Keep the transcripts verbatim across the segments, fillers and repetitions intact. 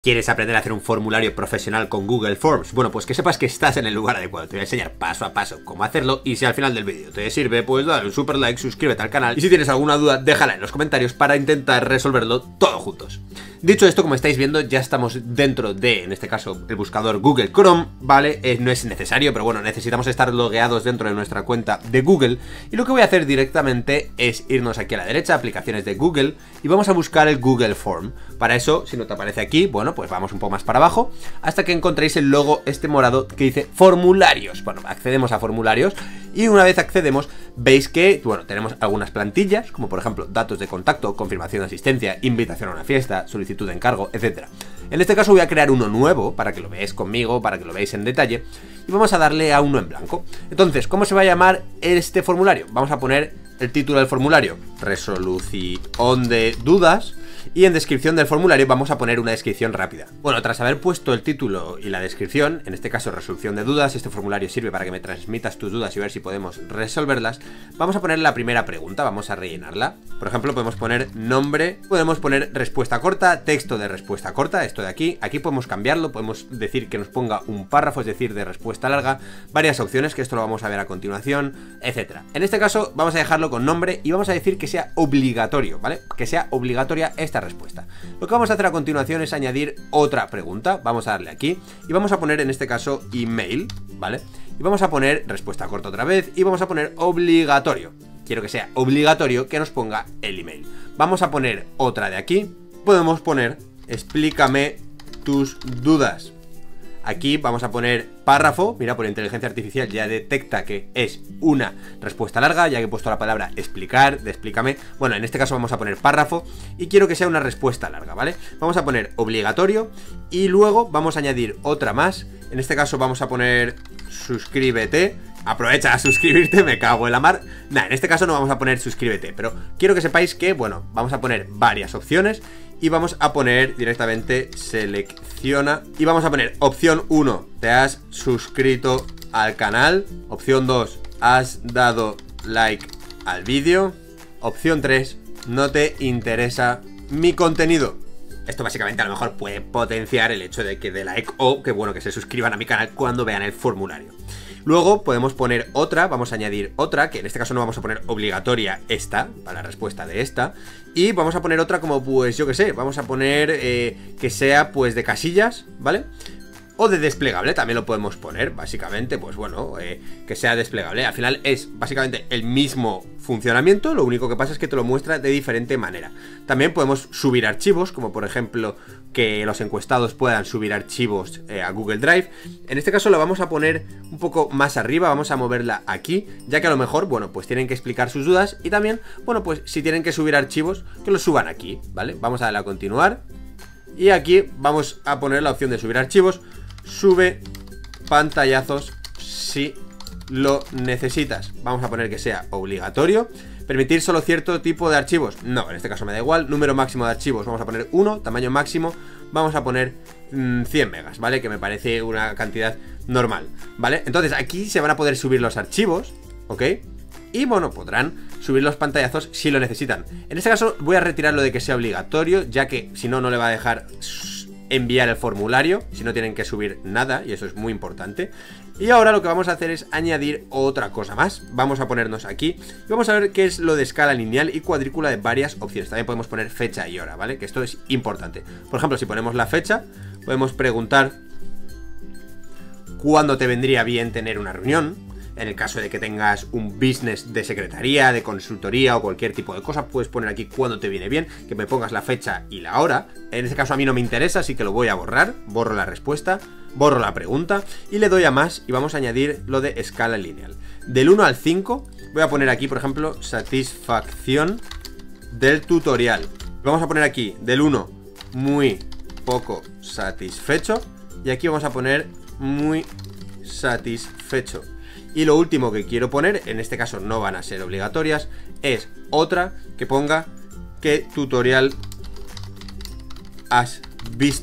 ¿Quieres aprender a hacer un formulario profesional con Google Forms? Bueno, pues que sepas que estás en el lugar adecuado. Te voy a enseñar paso a paso cómo hacerlo y si al final del vídeo te sirve, pues dale un super like, suscríbete al canal y si tienes alguna duda, déjala en los comentarios para intentar resolverlo todos juntos. Dicho esto, como estáis viendo, ya estamos dentro de, en este caso, el buscador Google Chrome, ¿vale? Eh, no es necesario, pero bueno, necesitamos estar logueados dentro de nuestra cuenta de Google y lo que voy a hacer directamente es irnos aquí a la derecha, aplicaciones de Google, y vamos a buscar el Google Form. Para eso, si no te aparece aquí, bueno, pues vamos un poco más para abajo hasta que encontréis el logo este morado que dice formularios. Bueno, accedemos a formularios y una vez accedemos veis que, bueno, tenemos algunas plantillas, como por ejemplo datos de contacto, confirmación de asistencia, invitación a una fiesta, solicitud de encargo, etcétera. En este caso voy a crear uno nuevo para que lo veáis conmigo, para que lo veáis en detalle, y vamos a darle a uno en blanco. Entonces, ¿cómo se va a llamar este formulario? Vamos a poner el título del formulario, resolución de dudas, y en descripción del formulario vamos a poner una descripción rápida. Bueno, tras haber puesto el título y la descripción, en este caso resolución de dudas, este formulario sirve para que me transmitas tus dudas y ver si podemos resolverlas. Vamos a poner la primera pregunta, vamos a rellenarla. Por ejemplo, podemos poner nombre, podemos poner respuesta corta, texto de respuesta corta, esto de aquí. Aquí podemos cambiarlo, podemos decir que nos ponga un párrafo, es decir, de respuesta larga, varias opciones, que esto lo vamos a ver a continuación, etcétera. En este caso vamos a dejarlo con nombre y vamos a decir que sea obligatorio, ¿vale? Que sea obligatoria esta respuesta. Lo que vamos a hacer a continuación es añadir otra pregunta. Vamos a darle aquí y vamos a poner en este caso email, ¿vale? Y vamos a poner respuesta corta otra vez y vamos a poner obligatorio. Quiero que sea obligatorio que nos ponga el email. Vamos a poner otra de aquí. Podemos poner explícame tus dudas. Aquí vamos a poner párrafo. Mira, por inteligencia artificial ya detecta que es una respuesta larga, ya que he puesto la palabra explicar, de explícame. Bueno, en este caso vamos a poner párrafo y quiero que sea una respuesta larga, ¿vale? Vamos a poner obligatorio y luego vamos a añadir otra más. En este caso vamos a poner suscríbete. Aprovecha a suscribirte, me cago en la mar. Nah, en este caso no vamos a poner suscríbete, pero quiero que sepáis que, bueno, vamos a poner varias opciones y vamos a poner directamente selecciona y vamos a poner opción uno, te has suscrito al canal, opción dos, has dado like al vídeo, opción tres, no te interesa mi contenido. Esto básicamente a lo mejor puede potenciar el hecho de que de like o que bueno que se suscriban a mi canal cuando vean el formulario. Luego podemos poner otra, vamos a añadir otra, que en este caso no vamos a poner obligatoria esta, para la respuesta de esta. Y vamos a poner otra como, pues yo que sé, vamos a poner eh, que sea pues de casillas, ¿vale? O de desplegable, también lo podemos poner, básicamente, pues bueno, eh, que sea desplegable. Al final es básicamente el mismo funcionamiento, lo único que pasa es que te lo muestra de diferente manera. También podemos subir archivos, como por ejemplo que los encuestados puedan subir archivos eh, a Google Drive. En este caso lo vamos a poner un poco más arriba, vamos a moverla aquí, ya que a lo mejor, bueno, pues tienen que explicar sus dudas y también, bueno, pues si tienen que subir archivos, que los suban aquí, ¿vale? Vamos a darle a continuar y aquí vamos a poner la opción de subir archivos. Sube pantallazos si lo necesitas. Vamos a poner que sea obligatorio. Permitir solo cierto tipo de archivos. No, en este caso me da igual. Número máximo de archivos, vamos a poner uno. Tamaño máximo, vamos a poner mmm, cien megas, ¿vale? Que me parece una cantidad normal, ¿vale? Entonces aquí se van a poder subir los archivos, ¿ok? Y bueno, podrán subir los pantallazos si lo necesitan. En este caso voy a retirar lo de que sea obligatorio, ya que si no, no le va a dejar enviar el formulario, si no tienen que subir nada, y eso es muy importante. Y ahora lo que vamos a hacer es añadir otra cosa más. Vamos a ponernos aquí y vamos a ver qué es lo de escala lineal y cuadrícula de varias opciones. También podemos poner fecha y hora, ¿vale? Que esto es importante. Por ejemplo, si ponemos la fecha, podemos preguntar cuándo te vendría bien tener una reunión. En el caso de que tengas un business de secretaría, de consultoría o cualquier tipo de cosa, puedes poner aquí cuándo te viene bien, que me pongas la fecha y la hora. En este caso a mí no me interesa, así que lo voy a borrar. Borro la respuesta, borro la pregunta y le doy a más y vamos a añadir lo de escala lineal. Del uno al cinco voy a poner aquí, por ejemplo, satisfacción del tutorial. Vamos a poner aquí del uno, muy poco satisfecho, y aquí vamos a poner muy satisfecho. Y lo último que quiero poner, en este caso no van a ser obligatorias, es otra que ponga qué tutorial has visto.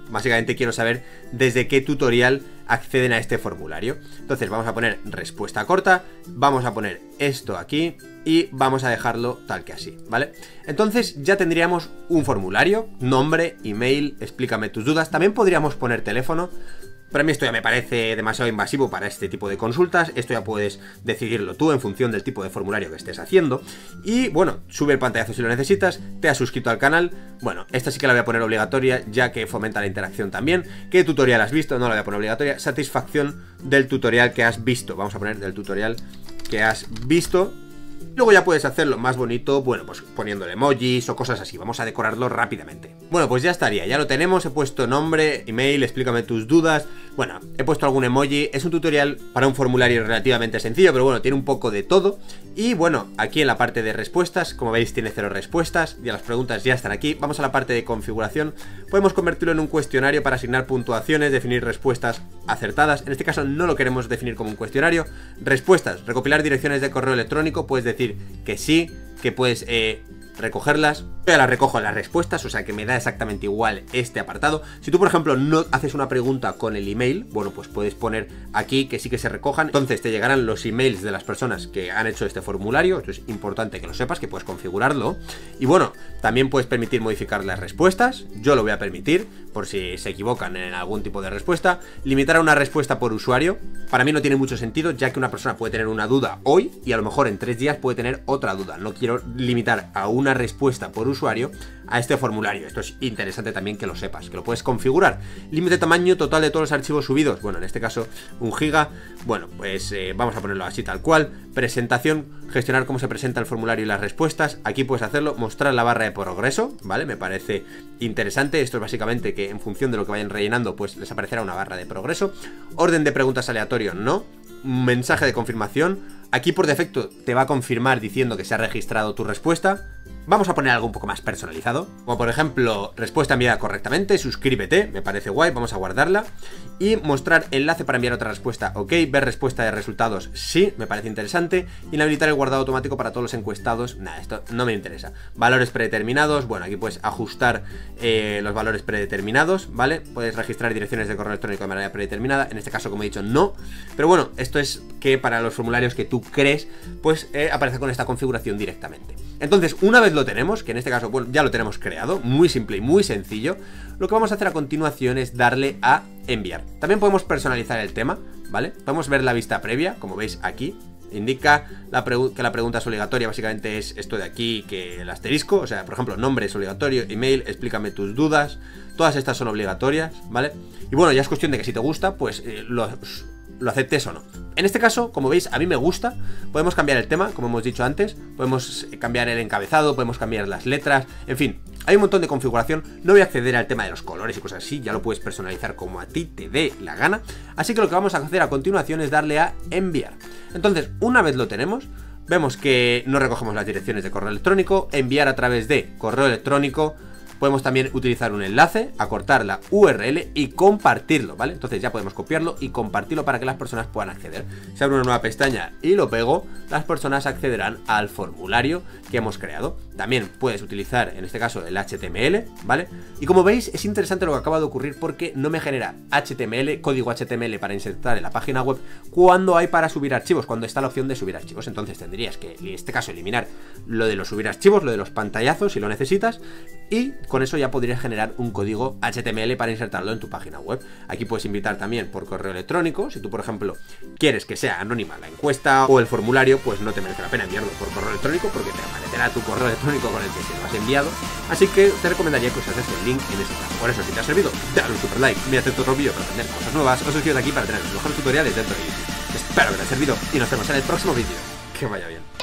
básicamente quiero saber desde qué tutorial acceden a este formulario. Entonces vamos a poner respuesta corta, vamos a poner esto aquí y vamos a dejarlo tal que así, ¿vale? Entonces ya tendríamos un formulario, nombre, email, explícame tus dudas. También podríamos poner teléfono. Para mí esto ya me parece demasiado invasivo para este tipo de consultas. Esto ya puedes decidirlo tú en función del tipo de formulario que estés haciendo. Y bueno, sube el pantallazo si lo necesitas. Te has suscrito al canal. Bueno, esta sí que la voy a poner obligatoria, ya que fomenta la interacción también. ¿Qué tutorial has visto? No la voy a poner obligatoria. Satisfacción del tutorial que has visto. Vamos a poner del tutorial que has visto. Luego ya puedes hacerlo más bonito, bueno, pues poniéndole emojis o cosas así. Vamos a decorarlo rápidamente. Bueno, pues ya estaría, ya lo tenemos. He puesto nombre, email, explícame tus dudas. Bueno, he puesto algún emoji. Es un tutorial para un formulario relativamente sencillo, pero bueno, tiene un poco de todo. Y bueno, aquí en la parte de respuestas, como veis, tiene cero respuestas. Ya las preguntas ya están aquí. Vamos a la parte de configuración. Podemos convertirlo en un cuestionario para asignar puntuaciones, definir respuestas acertadas. En este caso no lo queremos definir como un cuestionario. Respuestas, recopilar direcciones de correo electrónico. Puedes decir que sí, que puedes eh, recogerlas. Yo ya las recojo en las respuestas, o sea que me da exactamente igual este apartado. Si tú, por ejemplo, no haces una pregunta con el email, bueno, pues puedes poner aquí que sí que se recojan. Entonces te llegarán los emails de las personas que han hecho este formulario. Esto es importante que lo sepas, que puedes configurarlo. Y bueno, también puedes permitir modificar las respuestas. Yo lo voy a permitir, por si se equivocan en algún tipo de respuesta. Limitar a una respuesta por usuario. Para mí no tiene mucho sentido, ya que una persona puede tener una duda hoy y a lo mejor en tres días puede tener otra duda. No quiero limitar a una respuesta por usuario a este formulario. Esto es interesante también que lo sepas, que lo puedes configurar. Límite de tamaño total de todos los archivos subidos. Bueno, en este caso un giga. Bueno, pues eh, vamos a ponerlo así tal cual. Presentación, gestionar cómo se presenta el formulario y las respuestas. Aquí puedes hacerlo, mostrar la barra de progreso, ¿vale? Me parece interesante. Esto es básicamente que en función de lo que vayan rellenando, pues les aparecerá una barra de progreso. Orden de preguntas aleatorio, no. Mensaje de confirmación. Aquí por defecto te va a confirmar diciendo que se ha registrado tu respuesta. Vamos a poner algo un poco más personalizado, como por ejemplo, respuesta enviada correctamente, suscríbete, me parece guay, vamos a guardarla. Y mostrar enlace para enviar otra respuesta, ok. Ver respuesta de resultados, sí, me parece interesante. Inhabilitar el guardado automático para todos los encuestados, nada, esto no me interesa. Valores predeterminados, bueno, aquí puedes ajustar eh, los valores predeterminados, ¿vale? Puedes registrar direcciones de correo electrónico de manera predeterminada, en este caso, como he dicho, no. Pero bueno, esto es que para los formularios que tú crees, pues eh, aparece con esta configuración directamente. Entonces, una vez lo tenemos, que en este caso, bueno, ya lo tenemos creado, muy simple y muy sencillo, lo que vamos a hacer a continuación es darle a enviar. También podemos personalizar el tema, ¿vale? Podemos ver la vista previa, como veis aquí. Indica la que la pregunta es obligatoria, básicamente es esto de aquí, que el asterisco, o sea, por ejemplo, nombre es obligatorio, email, explícame tus dudas, todas estas son obligatorias, ¿vale? Y bueno, ya es cuestión de que si te gusta, pues eh, los... lo aceptes o no. En este caso, como veis, a mí me gusta. Podemos cambiar el tema, como hemos dicho antes. Podemos cambiar el encabezado, podemos cambiar las letras. En fin, hay un montón de configuración. No voy a acceder al tema de los colores y cosas así. Ya lo puedes personalizar como a ti te dé la gana. Así que lo que vamos a hacer a continuación es darle a enviar. Entonces, una vez lo tenemos, vemos que no recogemos las direcciones de correo electrónico. Enviar a través de correo electrónico. Podemos también utilizar un enlace, acortar la U R L y compartirlo, ¿vale? Entonces ya podemos copiarlo y compartirlo para que las personas puedan acceder. Si abro una nueva pestaña y lo pego, las personas accederán al formulario que hemos creado. También puedes utilizar, en este caso, el H T M L, ¿vale? Y como veis, es interesante lo que acaba de ocurrir porque no me genera H T M L, código H T M L para insertar en la página web cuando hay para subir archivos, cuando está la opción de subir archivos. Entonces tendrías que, en este caso, eliminar lo de los subir archivos, lo de los pantallazos si lo necesitas, y con eso ya podrías generar un código H T M L para insertarlo en tu página web. Aquí puedes invitar también por correo electrónico. Si tú, por ejemplo, quieres que sea anónima la encuesta o el formulario, pues no te merece la pena enviarlo por correo electrónico porque te aparecerá tu correo electrónico con el que se lo has enviado. Así que te recomendaría que usases el link en este caso. Por eso, si te ha servido, dale un super like, mírate otro vídeo para aprender cosas nuevas, o suscríbete aquí para tener los mejores tutoriales dentro de YouTube. Espero que te haya servido y nos vemos en el próximo vídeo. Que vaya bien.